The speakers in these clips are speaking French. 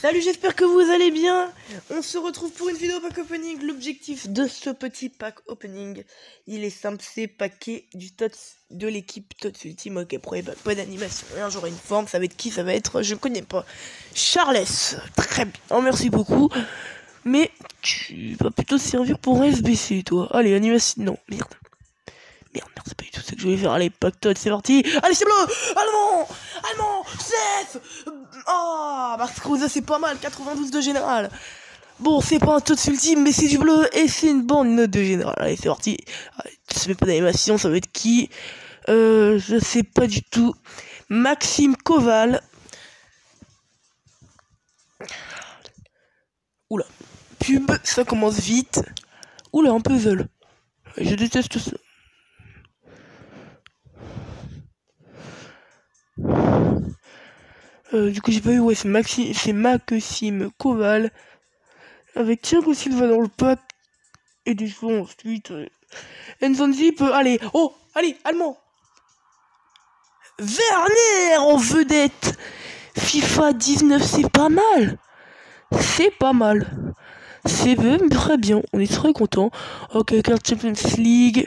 Salut, j'espère que vous allez bien. On se retrouve pour une vidéo pack opening. L'objectif de ce petit pack opening, il est simple, c'est paquet du TOTS de l'équipe TOTS Ultime. Ok, premier pack, pas d'animation, rien, j'aurai une forme, ça va être qui? Ça va être, je connais pas, Charles. Très bien, merci beaucoup. Mais tu vas plutôt servir pour un SBC, toi. Allez, animation, non, merde, c'est pas du tout ce que je voulais faire. Allez, pack TOTS, c'est parti. Allez, c'est bleu. Allemand, chef. Ah, Max Kruse, c'est pas mal, 92 de général. Bon, c'est pas un TOTS ultime, mais c'est du bleu et c'est une bonne note de général. Allez, c'est parti. Allez, je fais pas d'animation, ça va être qui? Je sais pas du tout. Maxime Koval. Oula, pub, ça commence vite. Oula, un puzzle. Je déteste ça. Du coup, j'ai pas eu, ouais, c'est Maxime Koval. Avec Thiago Silva dans le pack. Et des choses ensuite. Nzonzi peut. Allez, oh, allez, allemand. Werner en vedette. FIFA 19, c'est pas mal. C'est pas mal. C'est même très bien. On est très content. Ok, carte Champions League.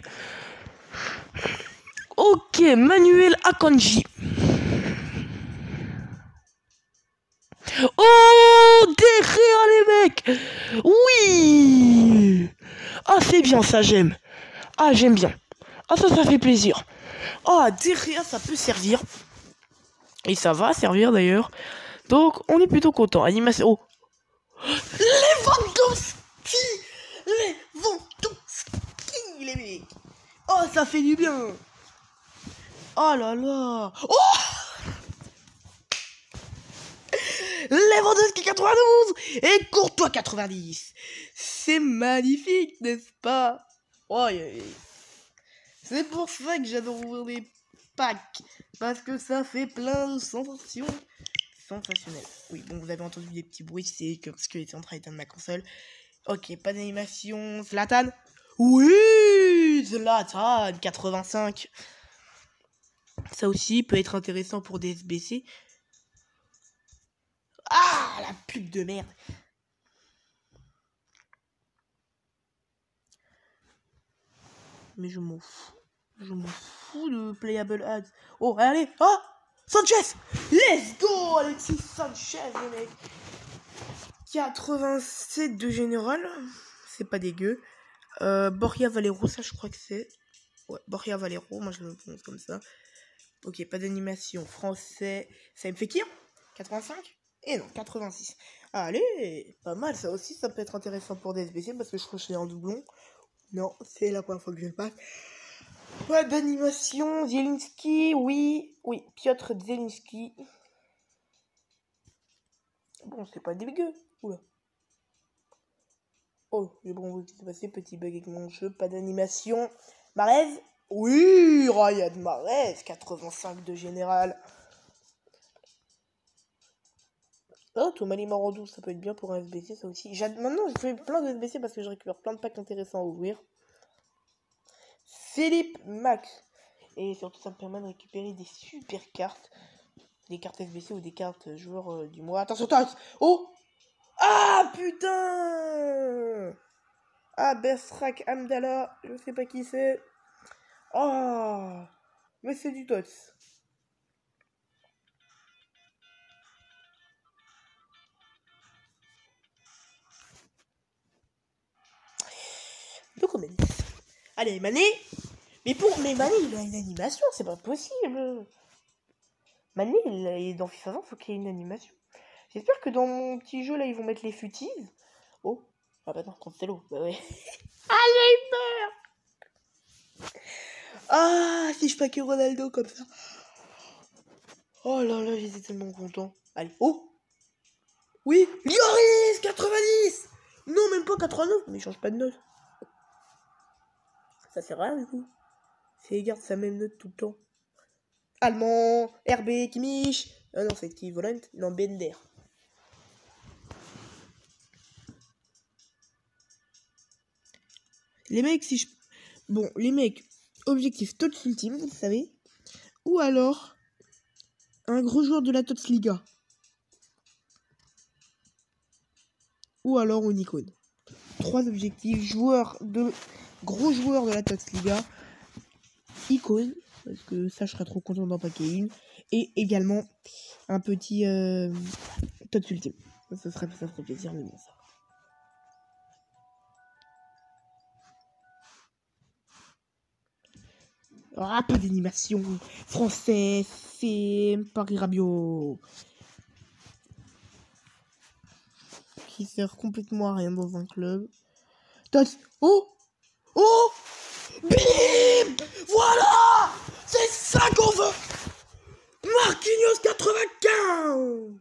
Ok, Manuel Akanji. Oh, derrière les mecs. Oui. Ah, c'est bien ça, j'aime. Ah, j'aime bien. Ah, ça fait plaisir. Ah, derrière, ça peut servir. Et ça va servir d'ailleurs. Donc, on est plutôt content. Animation. Oh. Lewandowski. Les mecs. Oh, ça fait du bien. Oh là là. Oh, Lewandowski 92 et Courtois 90. C'est magnifique, n'est-ce pas? Oh, c'est pour ça que j'adore ouvrir les packs. Parce que ça fait plein de sensations. Sensationnel. Oui, bon, vous avez entendu des petits bruits, c'est que parce que était en train d'éteindre ma console. Ok, pas d'animation. Zlatan. Oui, Zlatan 85. Ça aussi peut être intéressant pour des SBC. Ah, la pub de merde. Mais je m'en fous. Je m'en fous de Playable Ads. Oh, allez. Ah, Sanchez. Let's go, Alexis Sanchez, les mecs. 87 de général. C'est pas dégueu. Borja Valero, ça je crois que c'est. Ouais, Borja Valero, moi je le prononce comme ça. Ok, pas d'animation. Français. Ça me fait qui? 85? Et non, 86. Allez, pas mal, ça aussi, ça peut être intéressant pour des SBC parce que je crois que je l'ai en doublon. Non, c'est la première fois que je le passe. Pas d'animation. Zielinski, oui, Piotr Zielinski. Bon, c'est pas dégueu. Oula. Oh, j'ai bon, qu'est-ce qui s'est passé? Petit bug avec mon jeu, pas d'animation. Marez? Oui, Ryan Marez, 85 de général. Oh, Tomali Morandou, ça peut être bien pour un SBC, ça aussi. Maintenant, je fais plein de SBC parce que je récupère plein de packs intéressants à ouvrir. Philippe Max. Et surtout, ça me permet de récupérer des super cartes. Des cartes SBC ou des cartes joueurs du mois. Attention, tasse. Oh. Ah, putain. Ah, Berstrak Amdallah. Je sais pas qui c'est. Oh. Mais c'est du TOTS. Donc, on met. Allez, Mané. Mais Mané, il a une animation, c'est pas possible. Mané, il est dans FIFA 20, faut qu'il y ait une animation. J'espère que dans mon petit jeu, là, ils vont mettre les futives. Oh. Ah bah non, Cancelo, bah ouais. Ah, j'ai eu peur. Ah, si je paquais Ronaldo comme ça. Oh là là, j'étais tellement content. Allez, oh. Oui, Lloris 90. Non, même pas 89, mais il change pas de note. Ça sert à rien du coup. C'est il garde sa même note tout le temps. Allemand, RB, Kimmich. Ah non, c'est qui Volant? Non, Bender. Les mecs, si je... Bon, les mecs, objectif TOTS Ultime, vous le savez. Ou alors, un gros joueur de la TOTS Liga. ou alors une icône. 3 objectifs, gros joueurs de la TOTS Liga, icône, parce que ça je serais trop content d'en paquer une, et également un petit TOTS Ultime. Ça ferait plaisir, mais bon ça. Ah, pas d'animation français, c'est Paris Rabiot. Qui sert complètement à rien dans un club. TOTS. Oh, bim, voilà, c'est ça qu'on veut. Marquinhos 95.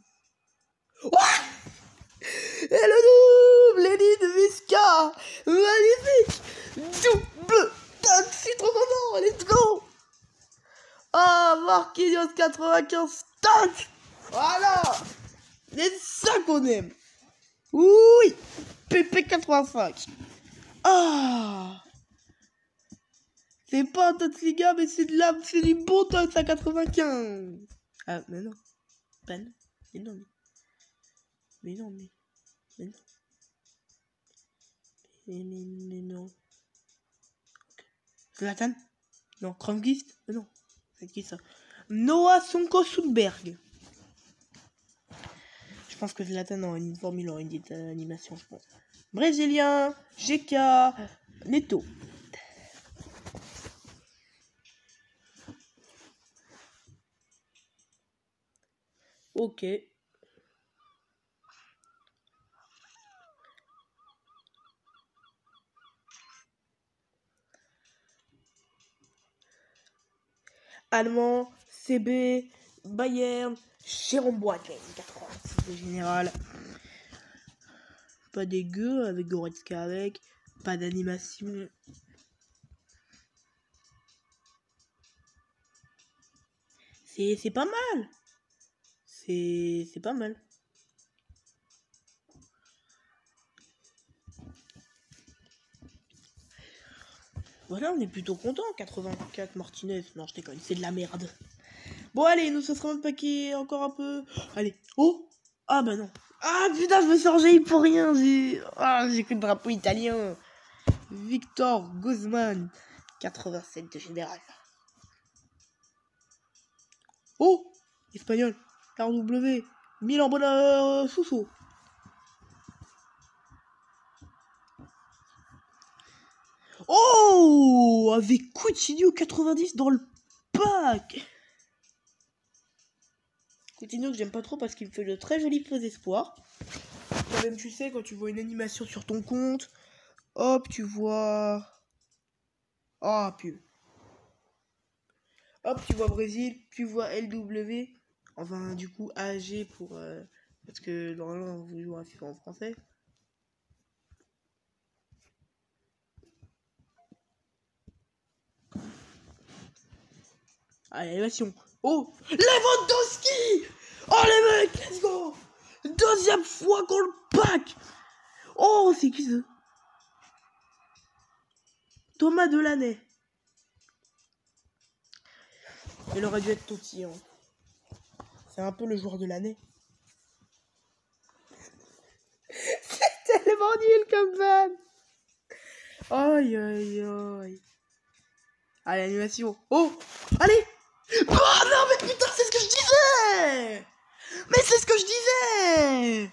Ouais. Et le double, Edith Visca, magnifique, double, c'est trop content, let's go. Ah, Marquinhos 95, tac, voilà, c'est ça qu'on aime. Oui, PP 85. Ah, c'est pas un TOTS Liga, mais c'est du bon TOTS à 95. Ah, mais non, pas non, mais non, mais non, mais non. Mais non. Zlatan? Non, Kramgist? Non. C'est qui ça? Noah Sonko Sundberg. Je pense que Zlatan en uniforme, il aura une petite animation, je pense. Brésilien, GK, Neto. Ok. Allemand, CB, Bayern, Jérôme Boateng, 86 de général. Pas dégueu, avec Goretzka avec. Pas d'animation. C'est pas mal. C'est pas mal. Voilà, on est plutôt content. 84 Martinez. Non, je déconne, c'est de la merde. Bon, allez, nous ce sera un paquet encore un peu. Allez. Oh. Ah bah non. Ah putain, je me suis enjaillé pour rien. J'ai que le drapeau italien. Victor Guzman. 87 de général. Oh. Espagnol. RW. Milan Bona Sousso. Oh, avec Coutinho 90 dans le pack. Coutinho que j'aime pas trop parce qu'il me fait de très jolis faux espoirs. Même tu sais, quand tu vois une animation sur ton compte, hop, tu vois... Ah, pub. Hop, tu vois Brésil, tu vois LW. Enfin, du coup, AG pour... parce que normalement, vous jouez à FIFA en français. Allez, animation. Oh, Lewandowski. Oh, les mecs, let's go. Deuxième fois qu'on le pack. Oh, c'est qui ça? Thomas Delaney. Il aurait dû être Totti. Hein. C'est un peu le joueur de l'année. C'est tellement nul comme van. Aïe, aïe, aïe. Allez, animation. Oh, allez. Oh non, mais putain, c'est ce que je disais. Mais c'est ce que je disais.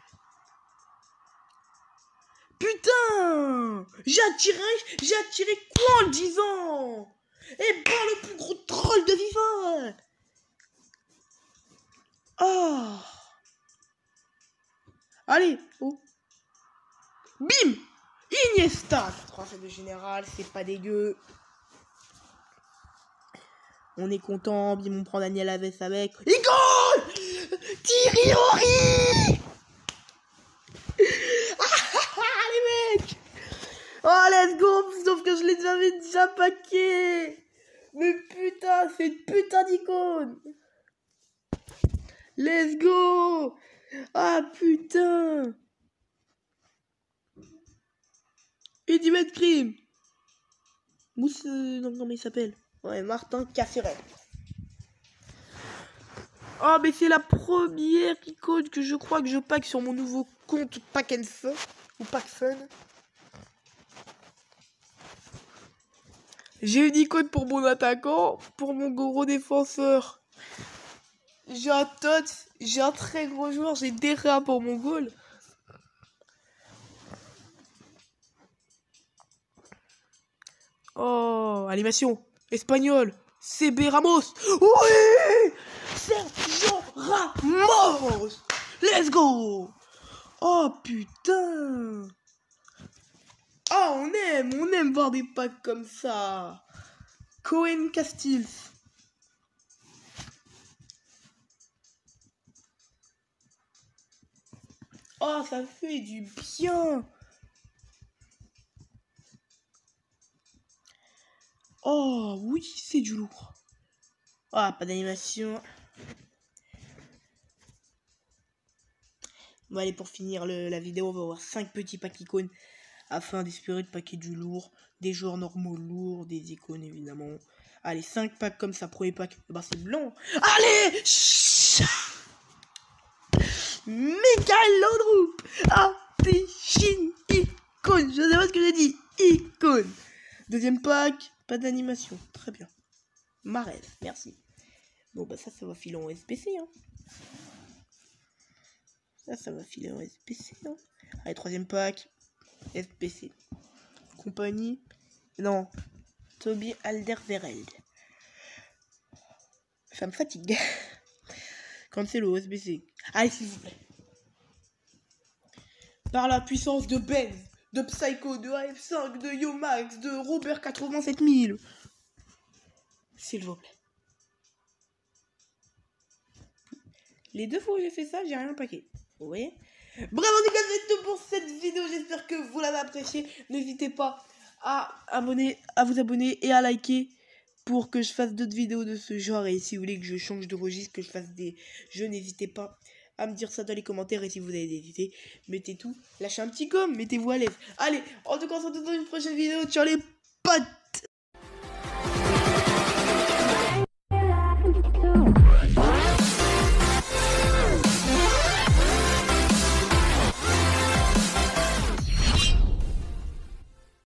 Putain. J'ai attiré quoi en le disant? Eh ben, le plus gros troll de FIFA. Oh. Allez. Oh. Bim. Iniesta. 3 de général, c'est pas dégueu. On est content, bim, on prend Daniel Alves avec. Igor Thierry Henry. Les mecs. Oh, let's go. Sauf que je les avais déjà paqués. Mais putain, c'est une putain d'icône. Let's go. Ah, putain. Ultimate Crime. Mousse... non, comment il s'appelle? Ouais, Martin Casseret. Oh, mais c'est la première icône que je crois que je pack sur mon nouveau compte Pack and Fun ou Pack Fun. J'ai une icône pour mon attaquant, pour mon gros défenseur. J'ai un Tots, j'ai un très gros joueur, j'ai Derra pour mon goal. Oh, animation, espagnol, CB Ramos. Oui, Sergio Ramos. Let's go. Oh putain. Ah, on aime voir des packs comme ça. Cohen Castills. Oh, ça fait du bien. Oh, oui, c'est du lourd. Ah, pas d'animation. Bon, allez, pour finir la vidéo, on va avoir 5 petits packs icônes afin d'espérer de paquer du lourd, des joueurs normaux lourds, des icônes évidemment. Allez, 5 packs comme ça, premier pack, bah c'est blanc. Allez, Michael Landreau, Piscine, icône, je sais pas ce que j'ai dit, icône. Deuxième pack, pas d'animation, très bien. Marez, merci. Bon bah ça va filer en SPC, hein. Ça va filer en SPC, hein. Allez, troisième pack, SPC. Compagnie, non, Toby Alderweireld. Ça me fatigue. Cancelo, SBC. Allez, s'il vous plaît. Par la puissance de Benz, de Psycho, de AF5, de Yomax, de Robert 87000. S'il vous plaît. Les 2 fois où j'ai fait ça, j'ai rien paqué. Vous voyez? Bref, en tout cas, c'est tout pour cette vidéo. J'espère que vous l'avez appréciée. N'hésitez pas à vous abonner et à liker pour que je fasse d'autres vidéos de ce genre. Et si vous voulez que je change de registre, que je fasse des jeux, n'hésitez pas à me dire ça dans les commentaires. Et si vous avez des idées, mettez tout. Lâchez un petit com, mettez-vous à l'aise. Allez, en tout cas, on se retrouve dans une prochaine vidéo. Ciao les potes!